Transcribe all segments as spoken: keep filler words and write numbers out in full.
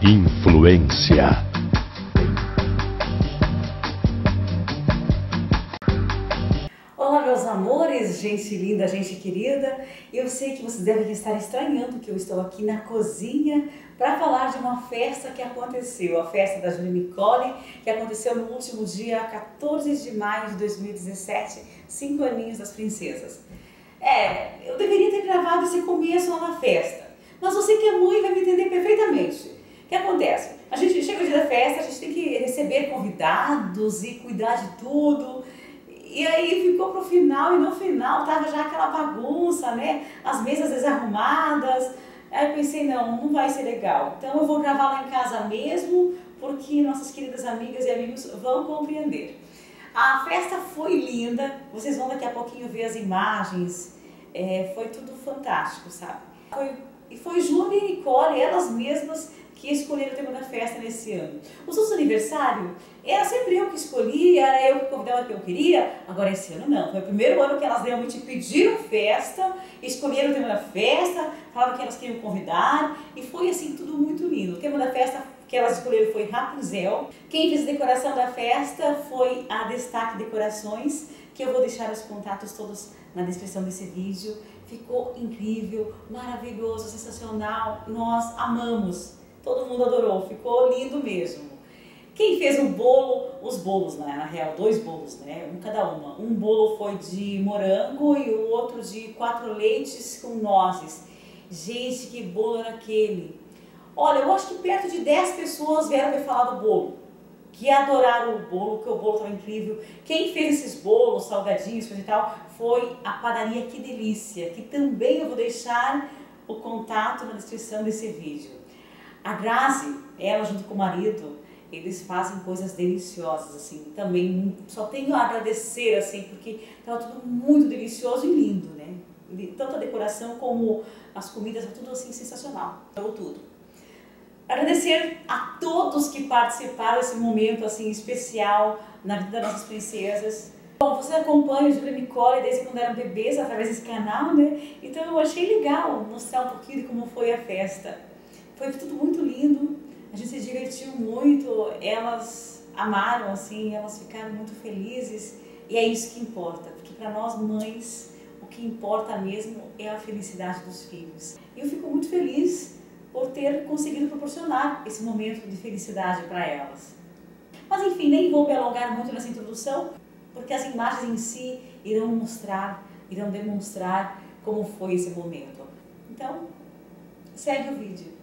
Influência. Olá, meus amores, gente linda, gente querida. Eu sei que vocês devem estar estranhando que eu estou aqui na cozinha para falar de uma festa que aconteceu, a festa da Julie Nicole, que aconteceu no último dia quatorze de maio de dois mil e dezessete, cinco aninhos das princesas. É, eu deveria ter gravado esse começo lá na festa, mas você que é mãe vai me entender perfeitamente. O que acontece? A gente chega o dia da festa, a gente tem que receber convidados e cuidar de tudo. E aí ficou pro final, e no final tava já aquela bagunça, né? As mesas desarrumadas. Aí eu pensei, não, não vai ser legal. Então eu vou gravar lá em casa mesmo, porque nossas queridas amigas e amigos vão compreender. A festa foi linda, vocês vão daqui a pouquinho ver as imagens. É, foi tudo fantástico, sabe? Foi, e foi Julie e Nicole, elas mesmas, que escolheram o tema da festa nesse ano. Os outros aniversários, era sempre eu que escolhia, era eu que convidava quem eu queria. Agora esse ano não, foi o primeiro ano que elas realmente pediram festa, escolheram o tema da festa, falaram que elas queriam convidar, e foi assim tudo muito lindo. O tema da festa que elas escolheram foi Rapunzel. Quem fez a decoração da festa foi a Destaque Decorações, que eu vou deixar os contatos todos na descrição desse vídeo. Ficou incrível, maravilhoso, sensacional, nós amamos. Todo mundo adorou, ficou lindo mesmo. Quem fez o bolo, os bolos, né, na real, dois bolos, né, um cada uma. Um bolo foi de morango e o outro de quatro leites com nozes. Gente, que bolo era aquele! Olha, eu acho que perto de dez pessoas vieram me falar do bolo, que adoraram o bolo, que o bolo estava incrível. Quem fez esses bolos, salgadinhos, coisa e tal, foi a padaria Que Delícia, que também eu vou deixar o contato na descrição desse vídeo. A Grazi, ela junto com o marido, eles fazem coisas deliciosas, assim, também só tenho a agradecer, assim, porque estava tudo muito delicioso e lindo, né? Tanto a decoração como as comidas, tudo assim sensacional, então tudo. Agradecer a todos que participaram desse momento, assim, especial na vida das nossas princesas. Bom, você acompanha o Julie e Nicole desde quando eram bebês através desse canal, né? Então eu achei legal mostrar um pouquinho de como foi a festa. Foi tudo muito lindo, a gente se divertiu muito, elas amaram, assim, elas ficaram muito felizes e é isso que importa, porque para nós mães o que importa mesmo é a felicidade dos filhos. E eu fico muito feliz por ter conseguido proporcionar esse momento de felicidade para elas. Mas enfim, nem vou me alongar muito nessa introdução, porque as imagens em si irão mostrar, irão demonstrar como foi esse momento. Então, segue o vídeo.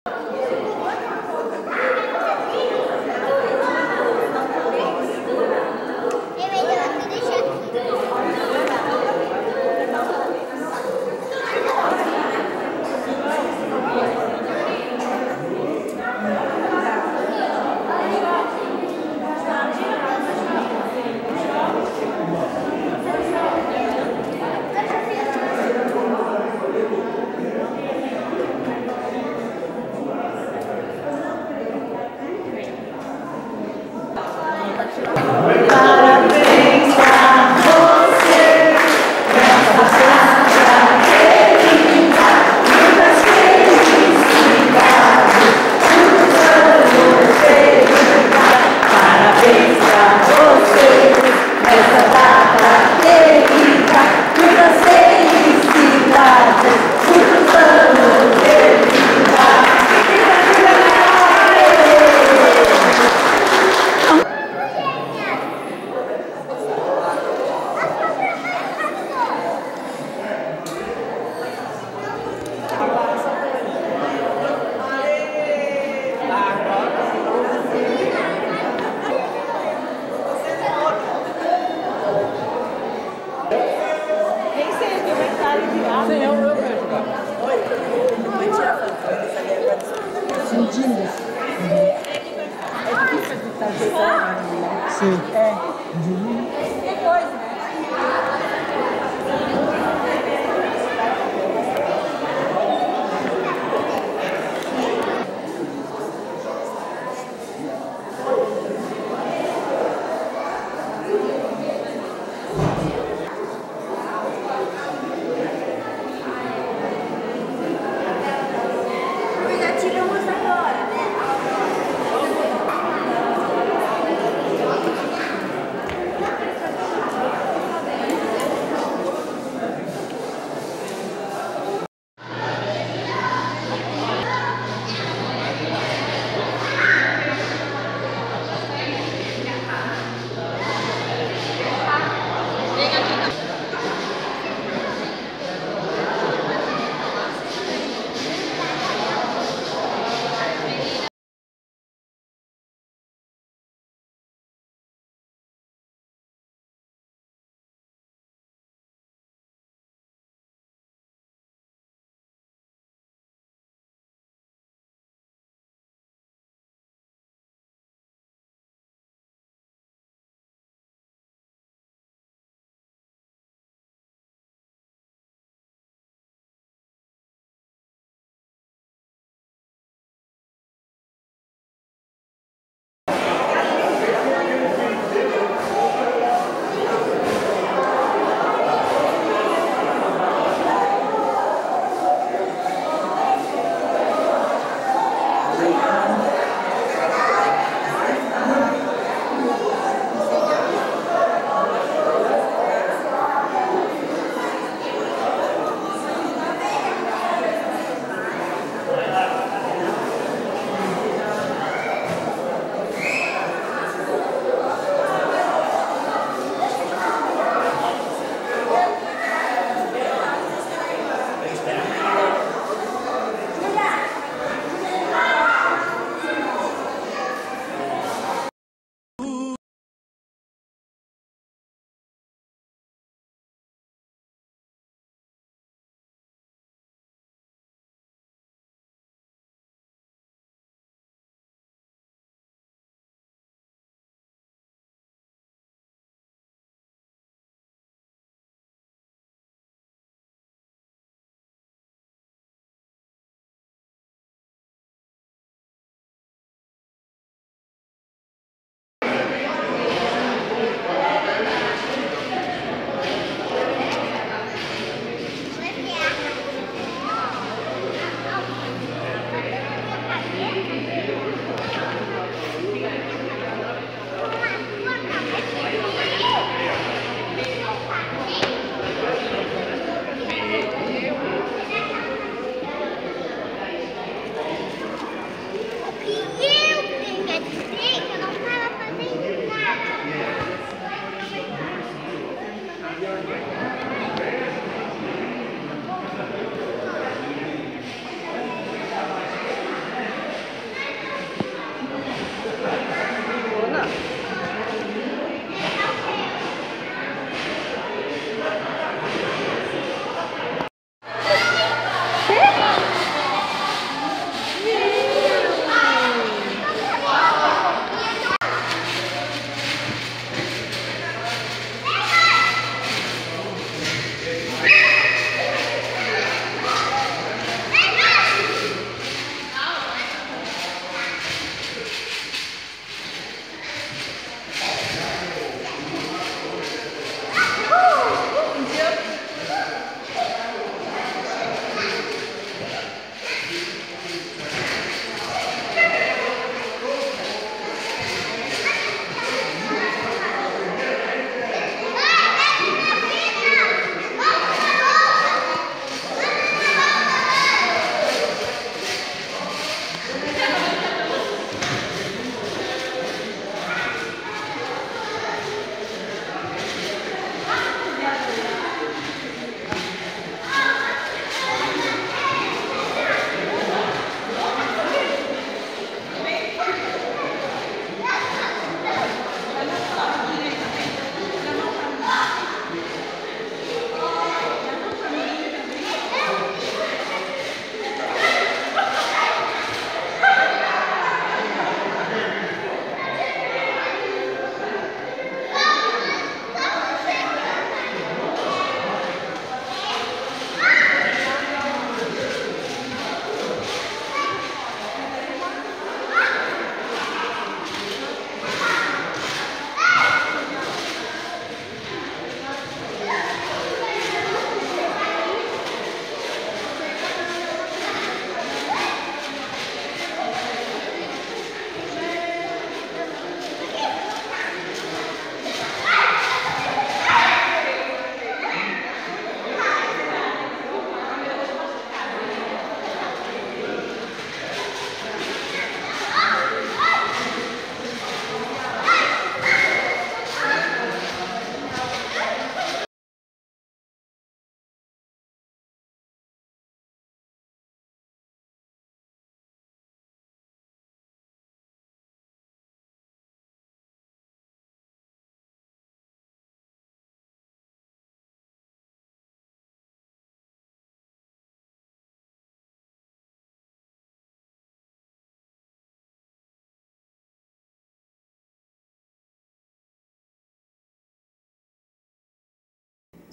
Sim. É. Que coisa, né?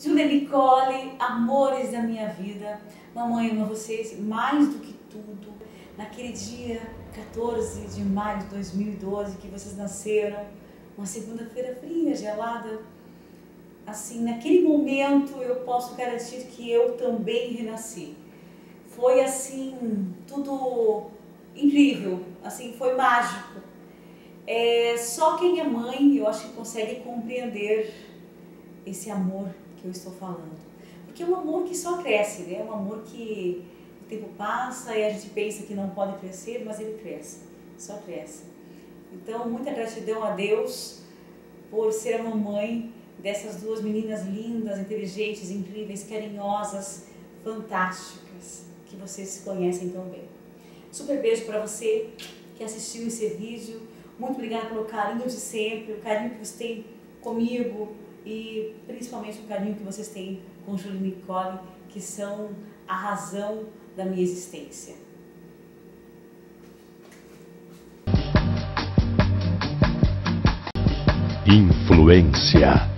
Júlia Nicole, amores da minha vida, mamãe ama vocês mais do que tudo. Naquele dia quatorze de maio de dois mil e doze que vocês nasceram, uma segunda-feira fria, gelada, assim, naquele momento eu posso garantir que eu também renasci. Foi assim, tudo incrível, assim, foi mágico. É, só quem é mãe, eu acho que consegue compreender esse amor que eu estou falando. Porque é um amor que só cresce, né? É um amor que o tempo passa e a gente pensa que não pode crescer, mas ele cresce, só cresce. Então, muita gratidão a Deus por ser a mamãe dessas duas meninas lindas, inteligentes, incríveis, carinhosas, fantásticas, que vocês conhecem tão bem. Super beijo para você que assistiu esse vídeo. Muito obrigada pelo carinho de sempre, o carinho que você tem comigo e principalmente o carinho que vocês têm com Júlia Nicole, que são a razão da minha existência. Influência.